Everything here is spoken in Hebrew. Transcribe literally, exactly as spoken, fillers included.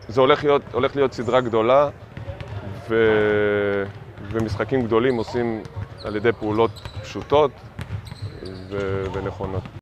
זה הולך להיות, הולך להיות סדרה גדולה, ו... ומשחקים גדולים עושים על ידי פעולות פשוטות ו... ונכונות.